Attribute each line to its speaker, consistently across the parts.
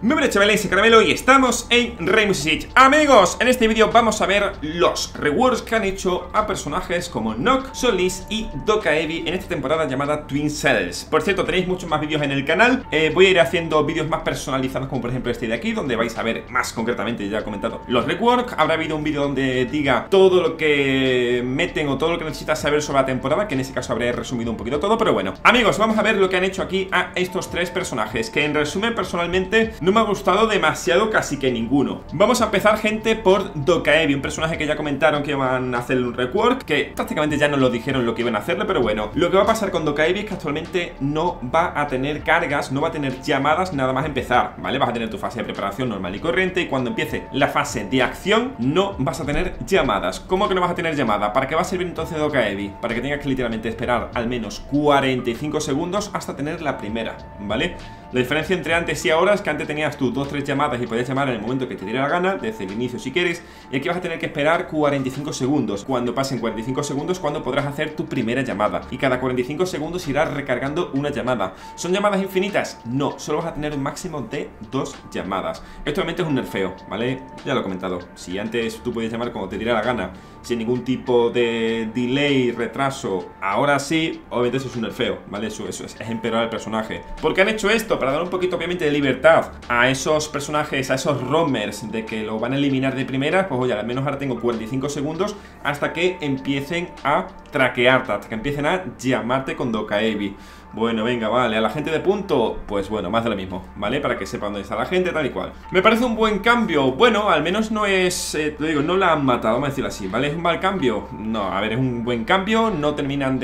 Speaker 1: Muy buenas chavales, soy Caramelo y estamos en Rainbow Six. Amigos, en este vídeo vamos a ver los rewards que han hecho a personajes como Nock, Solis y Dokaevi en esta temporada llamada Twin Cells. Por cierto, tenéis muchos más vídeos en el canal. Voy a ir haciendo vídeos más personalizados, como por ejemplo este de aquí, donde vais a ver más concretamente, ya he comentado, los rewards. Habrá habido un vídeo donde diga todo lo que meten o todo lo que necesitas saber sobre la temporada, que en ese caso habré resumido un poquito todo. Pero bueno, amigos, vamos a ver lo que han hecho aquí a estos tres personajes, que en resumen personalmente no me ha gustado demasiado, casi que ninguno. Vamos a empezar, gente, por Dokaevi, un personaje que ya comentaron que iban a hacer un rework, que prácticamente ya nos lo dijeron lo que iban a hacerle, pero bueno, lo que va a pasar con Dokaevi es que actualmente no va a tener cargas, no va a tener llamadas nada más empezar, ¿vale? Vas a tener tu fase de preparación normal y corriente, y cuando empiece la fase de acción no vas a tener llamadas. ¿Cómo que no vas a tener llamada? ¿Para qué va a servir entonces Dokaevi? Para que tengas que literalmente esperar al menos 45 segundos hasta tener la primera, ¿vale? La diferencia entre antes y ahora es que antes tenías tú 2-3 llamadas y podías llamar en el momento que te diera la gana, desde el inicio si quieres, y aquí vas a tener que esperar 45 segundos. Cuando pasen 45 segundos, cuando podrás hacer tu primera llamada, y cada 45 segundos irás recargando una llamada. ¿Son llamadas infinitas? No, solo vas a tener un máximo de 2 llamadas. Esto obviamente es un nerfeo, ¿vale? Ya lo he comentado. Si antes tú podías llamar como te diera la gana, sin ningún tipo de delay, retraso, ahora sí, obviamente eso es un nerfeo, ¿vale? Eso es empeorar el personaje. ¿Por qué han hecho esto? Para dar un poquito obviamente de libertad a esos personajes, a esos roamers, de que lo van a eliminar de primera. Pues oye, al menos ahora tengo 45 segundos hasta que empiecen a traquearte, hasta que empiecen a llamarte con Dokaevi. Bueno, venga, vale, a la gente de punto, pues bueno, más de lo mismo, ¿vale? Para que sepa dónde está la gente, tal y cual. Me parece un buen cambio. Bueno, al menos no es, te digo, no la han matado, vamos a decirlo así, ¿vale? ¿Es un mal cambio? No, a ver, es un buen cambio. No terminan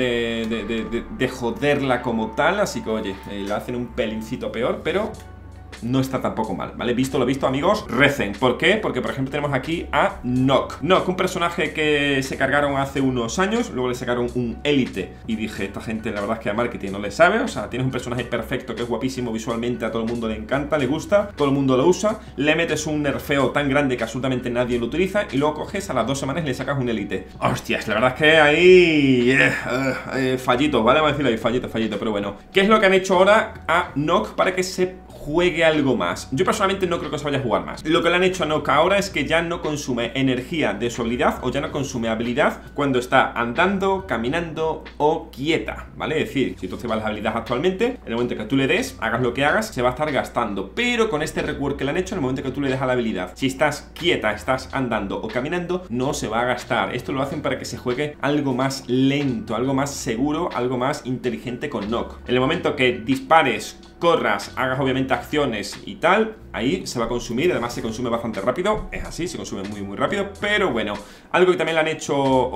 Speaker 1: de joderla como tal, así que oye, la hacen un pelincito peor, pero no está tampoco mal, ¿vale? Visto lo visto, amigos, recen. ¿Por qué? Porque, por ejemplo, tenemos aquí a Nock, un personaje que se cargaron hace unos años. Luego le sacaron un élite y dije, esta gente la verdad es que a marketing no le sabe. O sea, tienes un personaje perfecto que es guapísimo visualmente, a todo el mundo le encanta, le gusta, todo el mundo lo usa. Le metes un nerfeo tan grande que absolutamente nadie lo utiliza, y luego coges a las 2 semanas y le sacas un élite. Hostias, la verdad es que ahí fallito, ¿vale? Vamos a decirlo ahí, fallito, pero bueno. ¿Qué es lo que han hecho ahora a Nock para que se juegue algo más? Yo personalmente no creo que se vaya a jugar más. Lo que le han hecho a Nock ahora es que ya no consume energía de su habilidad, o ya no consume habilidad cuando está andando, caminando o quieta, ¿vale? Es decir, si tú te vas las habilidades actualmente, en el momento que tú le des, hagas lo que hagas, se va a estar gastando. Pero con este rework que le han hecho, en el momento que tú le des a la habilidad, si estás quieta, estás andando o caminando, no se va a gastar. Esto lo hacen para que se juegue algo más lento, algo más seguro, algo más inteligente con Nock. En el momento que dispares, corras, hagas obviamente acciones y tal, ahí se va a consumir. Además se consume bastante rápido, es así, se consume muy rápido. Pero bueno, algo que también le han hecho,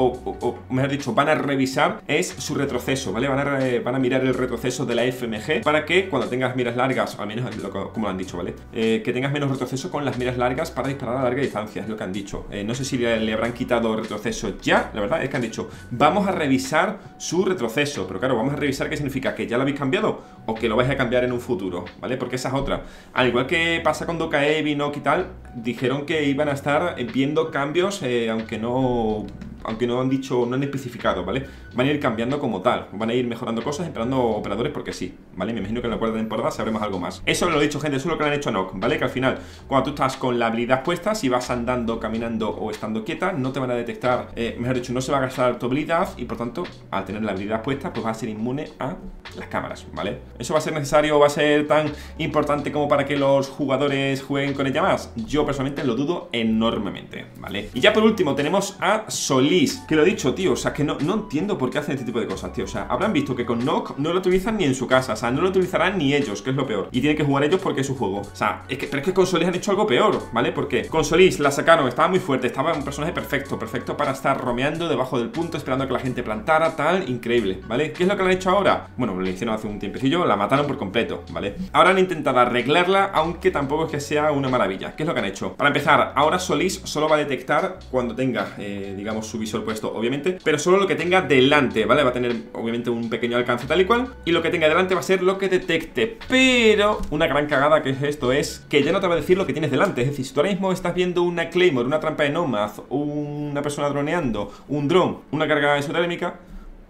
Speaker 1: o mejor dicho, van a revisar, es su retroceso, ¿vale? Van a mirar el retroceso de la FMG, para que cuando tengas miras largas, al menos como lo han dicho, ¿vale? Que tengas menos retroceso con las miras largas para disparar a larga distancia, es lo que han dicho. No sé si le habrán quitado retroceso ya, la verdad es que han dicho, vamos a revisar su retroceso. Pero claro, vamos a revisar qué significa, que ya lo habéis cambiado o que lo vais a cambiar en un futuro, ¿vale? Porque esa es otra. Al igual que pasa con Dokaevi, Nock y tal, dijeron que iban a estar viendo cambios, aunque no han dicho, no han especificado, ¿vale? Van a ir cambiando como tal, van a ir mejorando cosas, esperando operadores porque sí, ¿vale? Me imagino que en la cuarta temporada sabremos algo más. Eso lo he dicho, gente, eso es lo que le han hecho a Nock, ¿vale? Que al final, cuando tú estás con la habilidad puesta, si vas andando, caminando o estando quieta, no te van a detectar, mejor dicho, no se va a gastar tu habilidad, y por tanto, al tener la habilidad puesta, pues va a ser inmune a las cámaras, ¿vale? ¿Eso va a ser necesario, va a ser tan importante como para que los jugadores jueguen con ella más? Yo personalmente lo dudo enormemente, ¿vale? Y ya por último tenemos a Solis, que lo he dicho, tío, o sea, que no entiendo por qué hacen este tipo de cosas, tío. O sea, habrán visto que con Nock no lo utilizan ni en su casa, o sea, no lo utilizarán ni ellos, que es lo peor, y tienen que jugar ellos porque es su juego. O sea, pero es que con Solis han hecho algo peor, ¿vale? ¿Por qué? Con Solis la sacaron, estaba muy fuerte, estaba un personaje perfecto para estar romeando debajo del punto, esperando a que la gente plantara, tal, increíble, ¿vale? ¿Qué es lo que le han hecho ahora? Bueno, lo hicieron hace un tiempecillo, la mataron por completo, ¿vale? Ahora han intentado arreglarla, aunque tampoco es que sea una maravilla. ¿Qué es lo que han hecho? Para empezar, ahora Solis solo va a detectar cuando tenga, digamos, su visor puesto, obviamente, pero solo lo que tenga delante, ¿vale? Va a tener, obviamente, un pequeño alcance tal y cual, y lo que tenga delante va a ser lo que detecte. Pero una gran cagada que es esto es que ya no te va a decir lo que tienes delante. Es decir, si tú ahora mismo estás viendo una Claymore, una trampa de Nomad, una persona droneando, un dron, una carga exotérmica,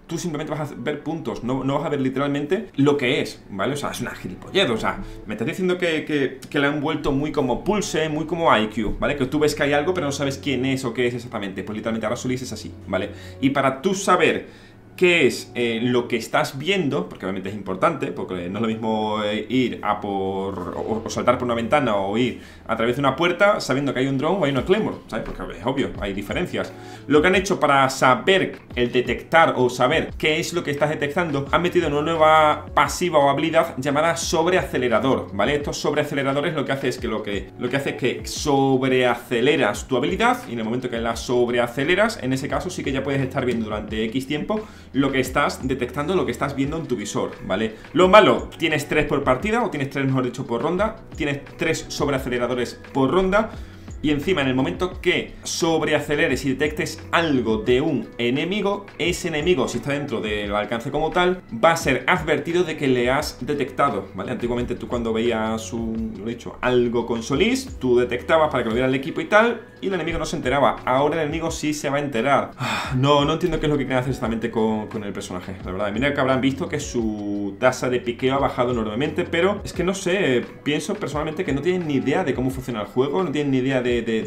Speaker 1: tú simplemente vas a ver puntos, no vas a ver literalmente lo que es, ¿vale? O sea, es una gilipollez, o sea, me estás diciendo que le han vuelto muy como Pulse, muy como IQ, ¿vale? Que tú ves que hay algo pero no sabes quién es o qué es exactamente. Pues literalmente ahora Solis es así, ¿vale? Y para tú saber qué es lo que estás viendo, porque obviamente es importante, porque no es lo mismo ir a por o saltar por una ventana o ir a través de una puerta sabiendo que hay un drone o hay una Claymore, ¿sabes? Porque es obvio, hay diferencias. Lo que han hecho para saber el detectar o saber qué es lo que estás detectando, han metido una nueva pasiva o habilidad llamada sobreacelerador, ¿vale? Estos sobreaceleradores lo que hace es que lo que hace es que sobreaceleras tu habilidad, y en el momento que la sobreaceleras, en ese caso sí que ya puedes estar viendo durante X tiempo lo que estás detectando, lo que estás viendo en tu visor, ¿vale? Lo malo, tienes 3 por partida, o tienes 3, mejor dicho, por ronda. Tienes 3 sobreaceleradores por ronda. Y encima, en el momento que sobreaceleres y detectes algo de un enemigo, ese enemigo, si está dentro del alcance como tal, va a ser advertido de que le has detectado, ¿vale? Antiguamente tú cuando veías lo dicho, algo con Solis, tú detectabas para que lo viera el equipo y tal, y el enemigo no se enteraba. Ahora el enemigo sí se va a enterar. No entiendo qué es lo que quieren hacer exactamente con el personaje, la verdad. Mira que habrán visto que su tasa de piqueo ha bajado enormemente, pero es que no sé, pienso personalmente que no tienen ni idea de cómo funciona el juego, no tienen ni idea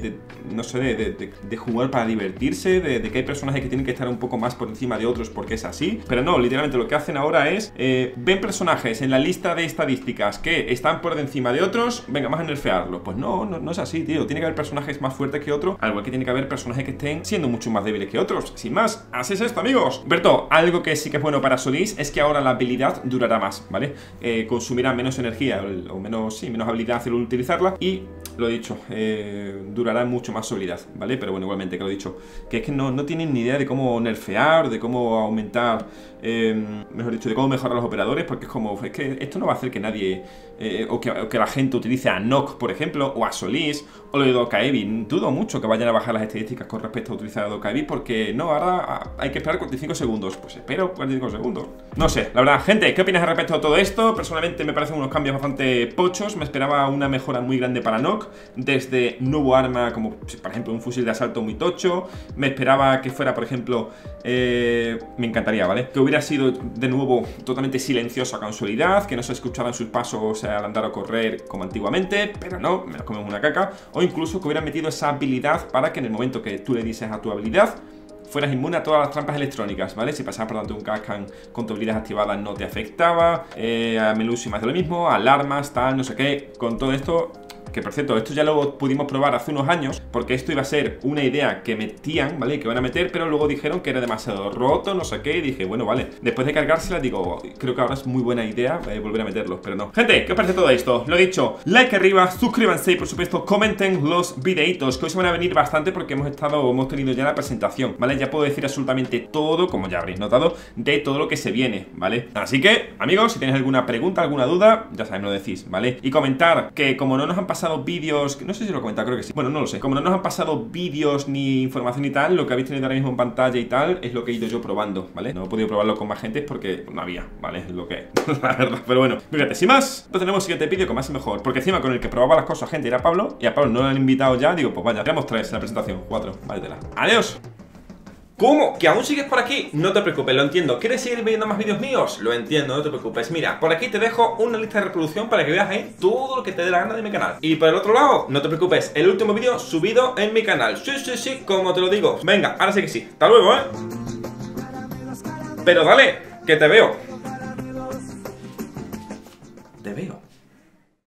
Speaker 1: no sé, de jugar para divertirse, de que hay personajes que tienen que estar un poco más por encima de otros porque es así. Pero no, literalmente lo que hacen ahora es ven personajes en la lista de estadísticas que están por encima de otros, venga, vamos a nerfearlo. Pues no es así, tío. Tiene que haber personajes más fuertes que otros, al igual que tiene que haber personajes que estén siendo mucho más débiles que otros. Sin más, así es esto, amigos. Berto, algo que sí que es bueno para Solis es que ahora la habilidad durará más, ¿vale? Consumirá menos energía o menos habilidad al utilizarla, y lo he dicho, durará mucho más su habilidad, ¿vale? Pero bueno, igualmente, que lo he dicho, que es que no tienen ni idea de cómo nerfear, de cómo aumentar, mejor dicho, de cómo mejorar los operadores, porque es que esto no va a hacer que nadie, o que la gente utilice a Nock, por ejemplo, o a Solis, o lo de Dokaevi. Dudo mucho que vayan a bajar las estadísticas con respecto a utilizar a Dokaevi, porque no, ahora hay que esperar 45 segundos. Pues espero 45 segundos. No sé, la verdad, gente, ¿qué opinas respecto a todo esto? Personalmente me parecen unos cambios bastante pochos. Me esperaba una mejora muy grande para Nock, desde nuevo arma, como por ejemplo un fusil de asalto muy tocho. Me esperaba que fuera, por ejemplo, me encantaría, ¿vale? Que hubiera sido de nuevo totalmente silenciosa con Soledad, que no se escucharan sus pasos al andar o correr como antiguamente, pero no, me los comemos una caca. O incluso que hubieran metido esa habilidad para que en el momento que tú le dices a tu habilidad fueras inmune a todas las trampas electrónicas, ¿vale? Si pasabas por delante de un Kaskan con tu habilidad activada no te afectaba, a menús y más de lo mismo, alarmas, tal, no sé qué. Con todo esto, que por cierto, esto ya lo pudimos probar hace unos años, porque esto iba a ser una idea que metían, ¿vale? Que van a meter, pero luego dijeron que era demasiado roto, no sé qué, y dije, bueno, vale. Después de cargársela, digo, creo que ahora es muy buena idea volver a meterlo, pero no. Gente, ¿qué os parece todo esto? Lo he dicho, like arriba, suscríbanse y por supuesto comenten los videitos, que hoy se van a venir bastante porque hemos tenido ya la presentación, ¿vale? Ya puedo decir absolutamente todo, como ya habréis notado, de todo lo que se viene, ¿vale? Así que, amigos, si tenéis alguna pregunta, alguna duda, ya sabéis, me lo decís, ¿vale? Y comentar que como no nos han pasado vídeos, no sé si lo he comentado, creo que sí, bueno, no lo sé, como no nos han pasado vídeos ni información y tal, lo que habéis tenido ahora mismo en pantalla y tal es lo que he ido yo probando, ¿vale? No he podido probarlo con más gente porque no había, ¿vale? Es lo que la verdad, pero bueno, fíjate, sin más, pues tenemos siguiente vídeo con más y mejor, porque encima con el que probaba las cosas, gente, era Pablo, y a Pablo no lo han invitado ya, digo, pues vaya, tenemos 3 en la presentación, 4, vale, tela. Adiós. ¿Cómo? ¿Que aún sigues por aquí? No te preocupes, lo entiendo. ¿Quieres seguir viendo más vídeos míos? Lo entiendo, no te preocupes. Mira, por aquí te dejo una lista de reproducción para que veas ahí todo lo que te dé la gana de mi canal. Y por el otro lado, no te preocupes, el último vídeo subido en mi canal. Sí, como te lo digo. Venga, ahora sí que sí. Hasta luego, ¿eh? Pero dale, que te veo. Te veo.